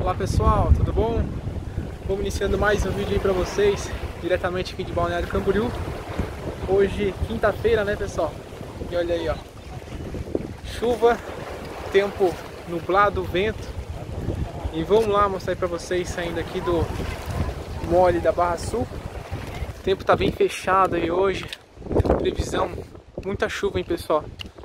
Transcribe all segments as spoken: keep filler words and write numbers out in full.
Olá pessoal, tudo bom? Vamos iniciando mais um vídeo aí pra vocês, diretamente aqui de Balneário Camboriú. Hoje, quinta-feira, né pessoal? E olha aí, ó, chuva, tempo nublado, vento. E vamos lá mostrar aí pra vocês, saindo aqui do mole da Barra Sul. O tempo tá bem fechado aí hoje, previsão, muita chuva, hein pessoal?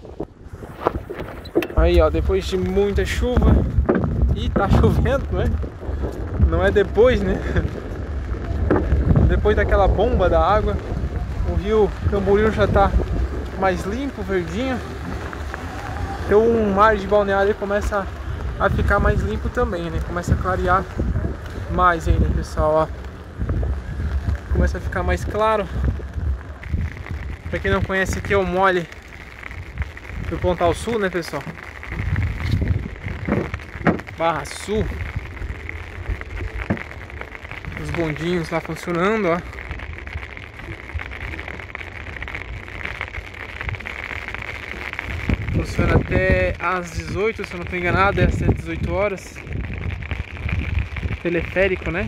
Aí ó, depois de muita chuva, e tá chovendo, né? Não é depois, né? Depois daquela bomba da água, o rio Camboriú já tá mais limpo, verdinho. Então o mar de Balneário começa a ficar mais limpo também, né? Começa a clarear mais aí, né, pessoal? Ó, começa a ficar mais claro. Pra quem não conhece, aqui é o mole do Pontal Sul, né, pessoal? Barra Sul. Os bondinhos lá funcionando, ó. Funciona até às dezoito, se eu não estou enganado, é até dezoito horas. Teleférico, né?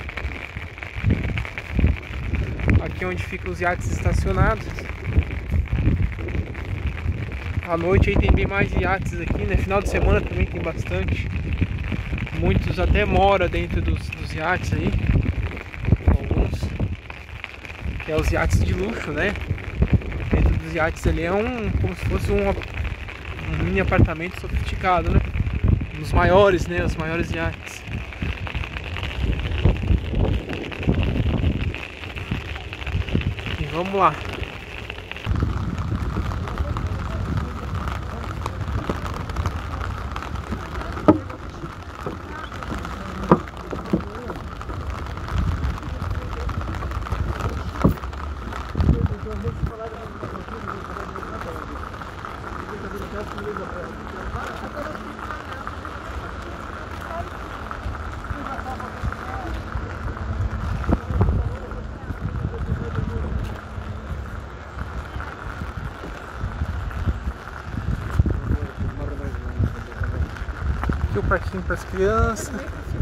Aqui é onde ficam os iates estacionados. À noite aí tem bem mais iates aqui, né? Final de semana também tem bastante. Muitos até moram dentro dos, dos iates aí. Alguns. Que é os iates de luxo, né? Dentro dos iates ali é um, como se fosse um, um mini apartamento sofisticado, né? Os maiores, né? Os maiores iates. E vamos lá. Aqui o parquinho para as crianças.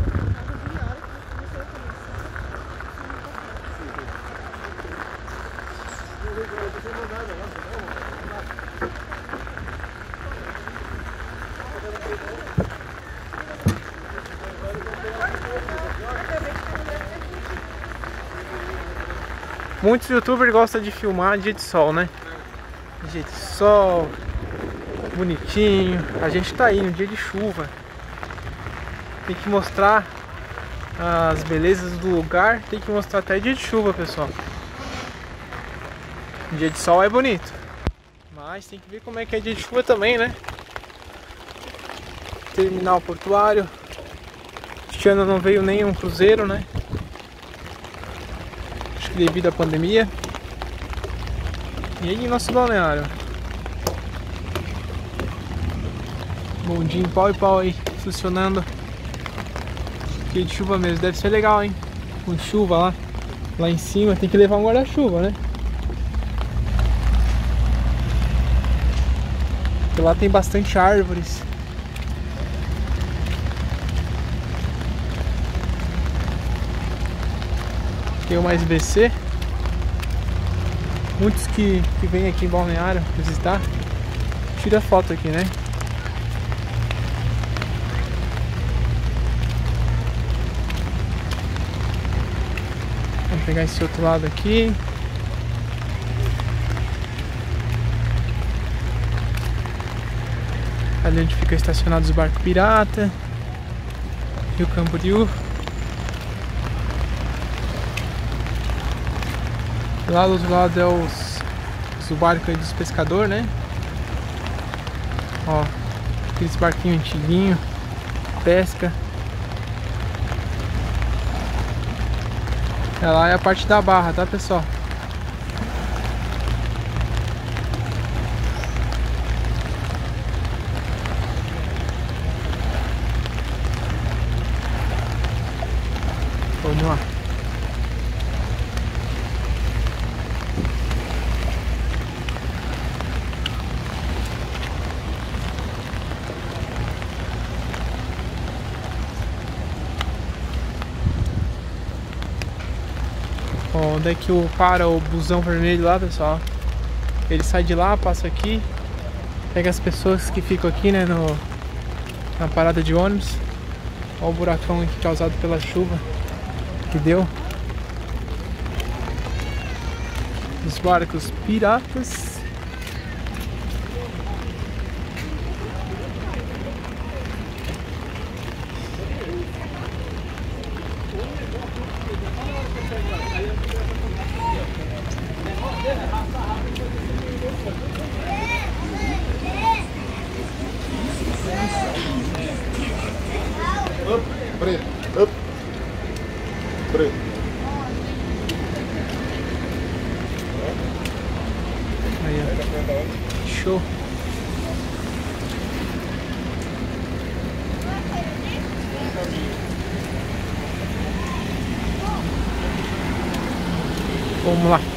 Muitos youtubers gostam de filmar dia de sol, né? Dia de sol, bonitinho. A gente tá aí no dia de chuva. Tem que mostrar as belezas do lugar. Tem que mostrar até dia de chuva, pessoal. Dia de sol é bonito, mas tem que ver como é que é dia de chuva também, né? Terminal portuário. Este ano não veio nenhum cruzeiro, né? Acho que devido à pandemia. E aí nosso balneário. Bondinho pau e pau aí, funcionando. Dia de chuva mesmo, deve ser legal, hein? Com chuva lá, lá em cima, tem que levar um guarda-chuva, né? Porque lá tem bastante árvores. Tem o mais B C. Muitos que, que vêm aqui em Balneário visitar, tira foto aqui, né? Vamos pegar esse outro lado aqui. Ali onde fica estacionado os barcos pirata. Rio Camboriú. Lá do outro lado é os, os barcos aí dos pescadores, né? Ó, aqueles barquinhos antiguinhos, pesca. É lá é a parte da barra, tá pessoal? Vamos lá. Ó, onde é que o para o busão vermelho lá, pessoal? Ele sai de lá, passa aqui, pega as pessoas que ficam aqui, né, no, na parada de ônibus. Ó o buracão aqui causado pela chuva que deu. Os barcos piratas. Up, preto, up, preto. Aí, ó. Show. Vamos lá.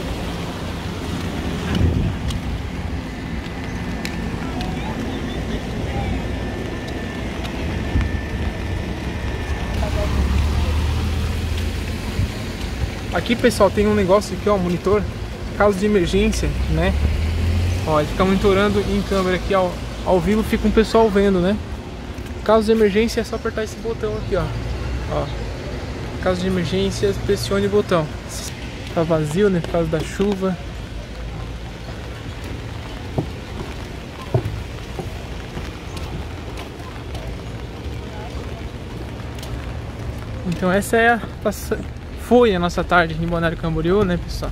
Aqui, pessoal, tem um negócio aqui, ó, monitor, caso de emergência, né? Ó, ele fica monitorando em câmera aqui, ó, ao vivo, fica um pessoal vendo, né? Caso de emergência é só apertar esse botão aqui, ó. Ó. Caso de emergência, pressione o botão. Tá vazio, né, por causa da chuva. Então essa é a foi a nossa tarde em Balneário Camboriú, né, pessoal?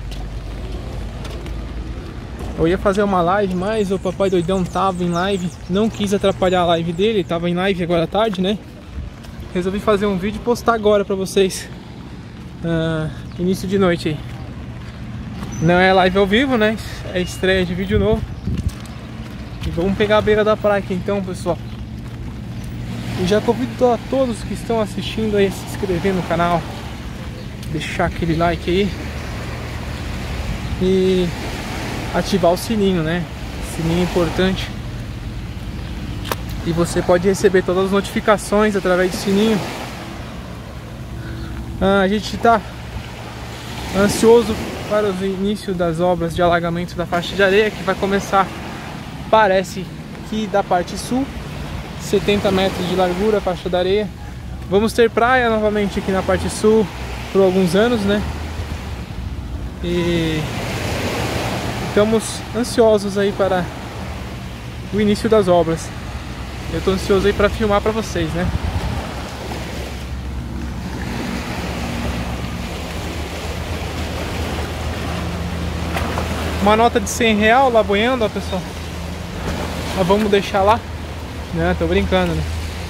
Eu ia fazer uma live, mas o papai doidão tava em live, não quis atrapalhar a live dele, tava em live agora à tarde, né? Resolvi fazer um vídeo e postar agora pra vocês, uh, início de noite aí. Não é live ao vivo, né? É estreia de vídeo novo. E vamos pegar a beira da praia aqui então, pessoal. E já convido a todos que estão assistindo aí a se inscrever no canal, deixar aquele like aí e ativar o sininho, né? Sininho importante. E você pode receber todas as notificações através do sininho. Ah, a gente está ansioso para o início das obras de alagamento da faixa de areia, que vai começar, parece que da parte sul, setenta metros de largura a faixa da areia. Vamos ter praia novamente aqui na parte sul por alguns anos, né? E estamos ansiosos aí para o início das obras. Eu estou ansioso aí para filmar para vocês, né? Uma nota de cem real lá boiando, ó, pessoal. Mas vamos deixar lá. Não, tô brincando, né?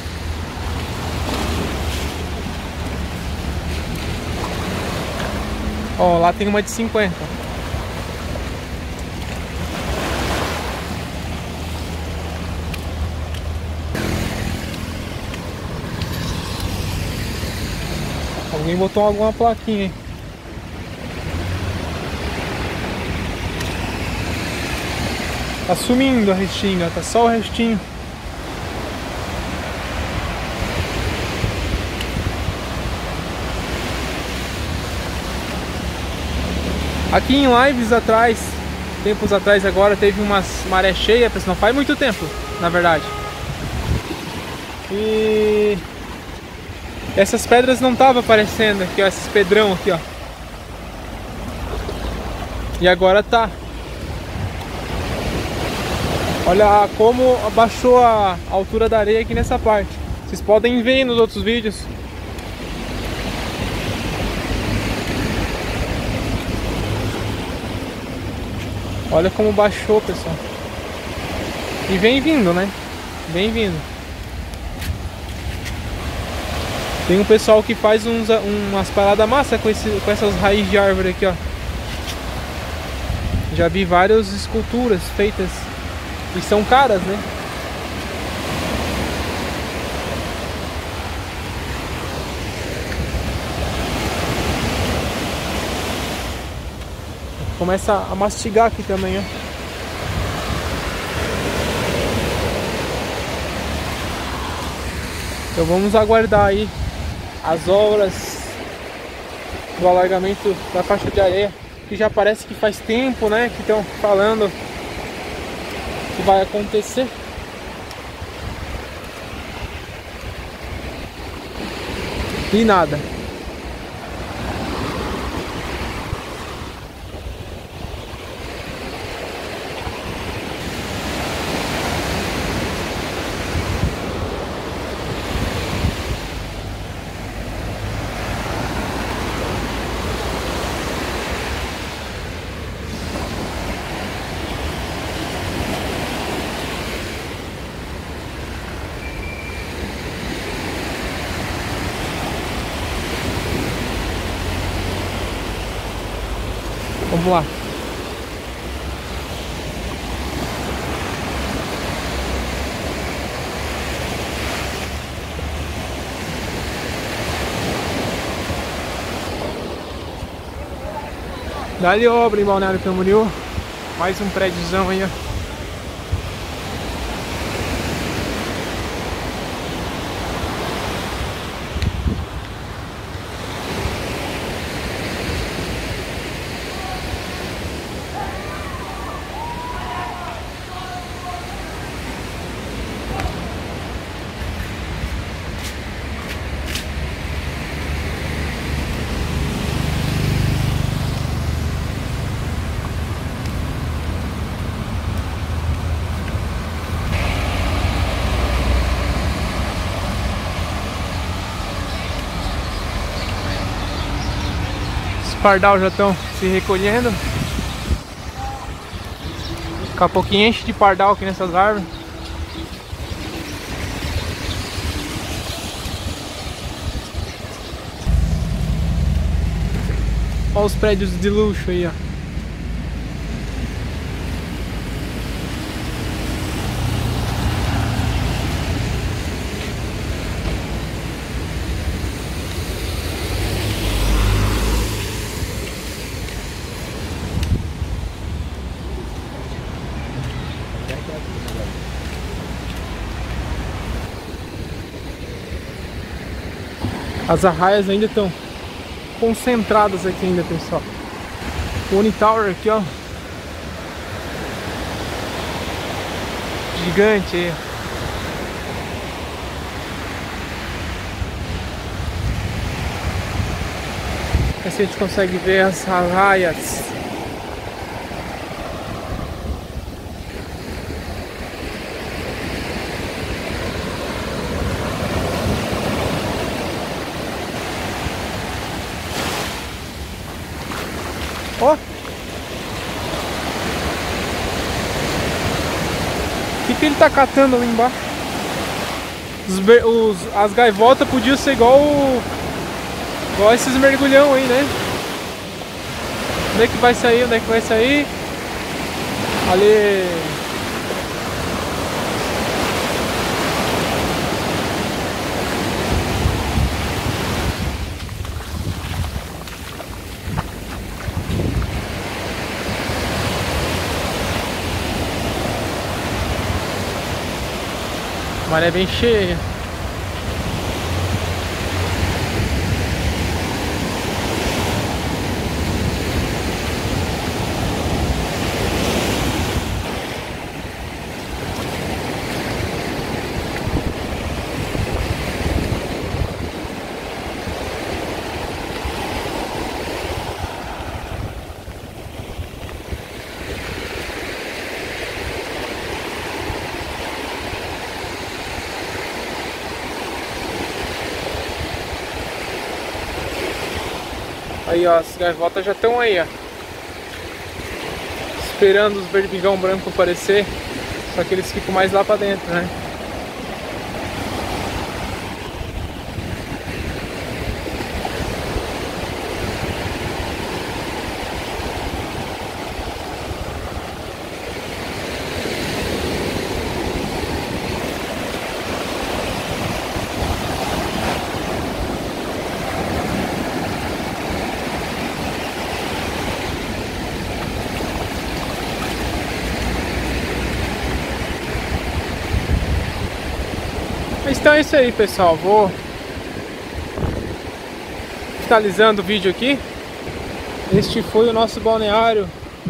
Ó, lá tem uma de cinquenta. Alguém botou alguma plaquinha aí. Tá sumindo a restinga, tá só o restinho. Aqui em lives atrás, tempos atrás agora, teve umas maré cheia, não faz muito tempo, na verdade. E essas pedras não estavam aparecendo aqui, ó, esses pedrão aqui, ó. E agora tá. Olha como abaixou a altura da areia aqui nessa parte. Vocês podem ver nos outros vídeos. Olha como baixou, pessoal. E vem vindo, né? Vem vindo. Tem um pessoal que faz uns, umas paradas massa com, esse, com essas raízes de árvore aqui, ó. Já vi várias esculturas feitas. E são caras, né? Começa a mastigar aqui também, ó. Então vamos aguardar aí as obras do alargamento da faixa de areia, que já parece que faz tempo, né, que estão falando que vai acontecer. E nada. Vamos lá. Dá-lhe obra em Balneário Camboriú. Mais um prédiozão aí, ó. Os pardal já estão se recolhendo. Daqui a pouquinho enche de pardal aqui nessas árvores. Olha os prédios de luxo aí, ó. As arraias ainda estão concentradas aqui ainda, pessoal. O Unitower aqui, ó. Gigante aí. Assim a gente consegue ver as arraias. Ó! O que, que ele tá catando ali embaixo? Os, os, as gaivotas podiam ser igual, o, igual esses mergulhão aí, né? Onde é que vai sair? Onde é que vai sair? Ali. A maré é bem cheia. Aí, ó, as gaivotas já estão aí, ó, esperando os berbigão branco aparecer, só que eles ficam mais lá pra dentro, né? Então é isso aí, pessoal. Vou finalizando o vídeo aqui. Este foi o nosso balneário.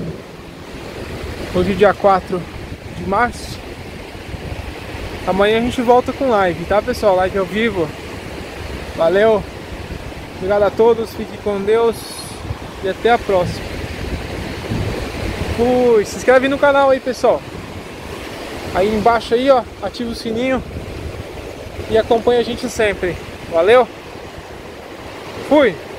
Hoje dia quatro de março. Amanhã a gente volta com live, tá pessoal? Live ao vivo. Valeu. Obrigado a todos, fiquem com Deus e até a próxima. Fui. Se inscreve no canal aí, pessoal. Aí embaixo aí, ó, ativa o sininho e acompanha a gente sempre. Valeu. Fui.